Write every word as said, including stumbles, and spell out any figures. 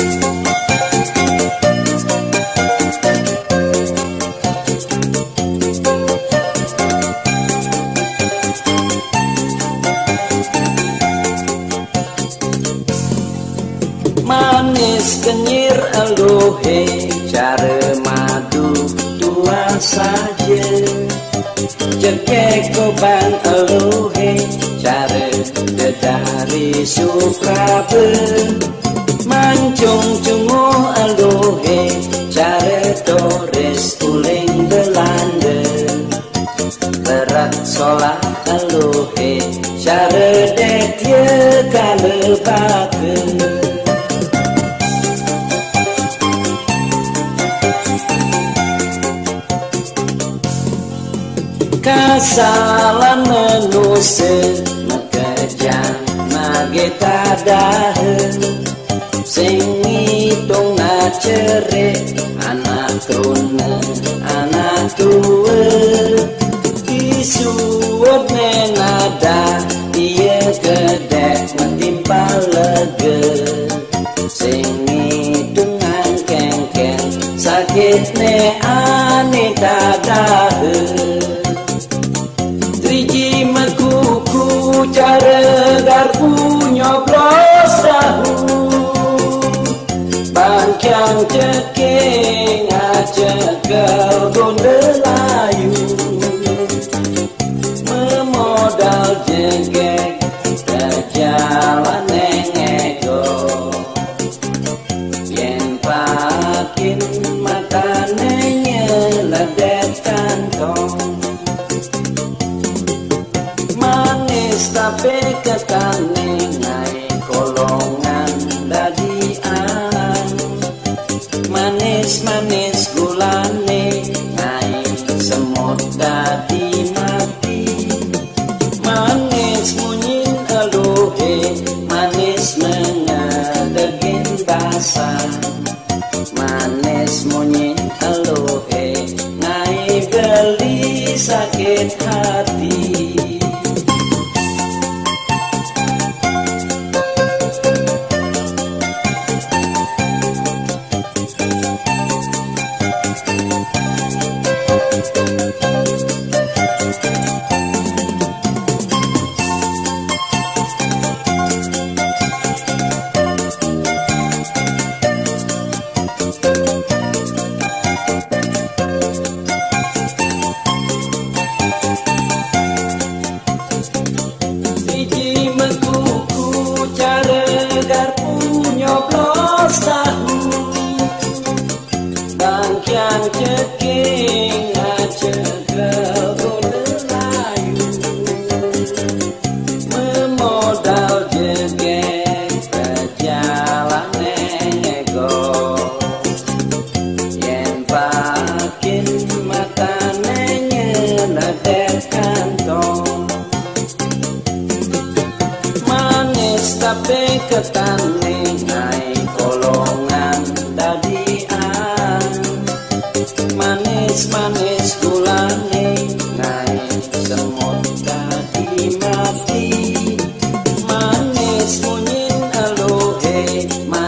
Manis kenyir eluhe cara madu dua saja. Jekek koban eluhe cara dedari suprabe. Mancung cungu eluhe cara Torres uling Belanda. Berat solah eluhe cara detye kalebake. Kasalan menuse mekejang mageta dahen sing ngitung ngacere anak trune anak tua disuwut nenada dia gedek mentimpa lega sing ngitung angkeng-keng sakit ne ane tadahen. Triji mekuku cara garpu nyoblos tahu bangkyang ceking aja gondelayu memodal jengkek ke jalan nengego yen pakin makannya ledet kantong. Tapi ketane naik kolongan dadian manis-manis gulane naik semut dadi mati. Manis munyin eluhe manis mengadegin basah. Manis munyin eluhe naik geli sakit hati. Bangkyang ceking aja gondelayu memodal jegek ke jalan nengego yen pakin makannya ledet kantong. Manis tapi ketane naik kolongan dadian manis-manis gulane naik semut dadi mati. Manis munyin eluhe